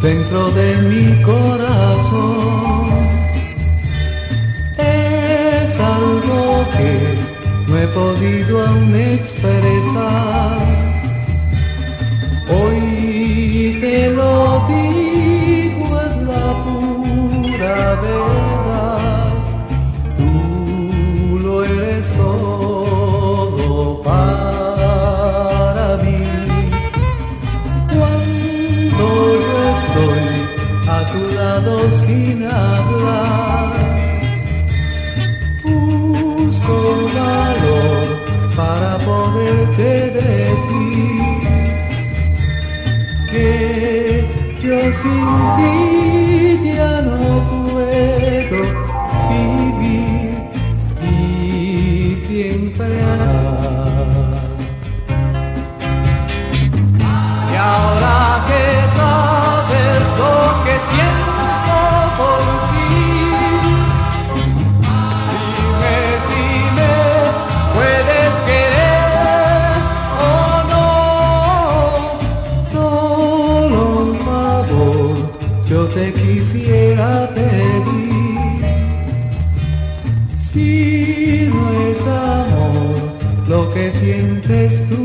dentro de mi corazón. Es algo que no he podido aún expresar. Hoy te lo digo, es la pura verdad. Tú lo eres todo para mí. Cuando yo estoy a tu lado sin hablar, busco valor para poderte decir que yo sin ti ya no puedo vivir y siempre harás. Y ahora que sabes lo que siento por ti, dime si me puedes querer o no. Solo un favor yo te quisiera pedir. Si no es amor lo que sientes tú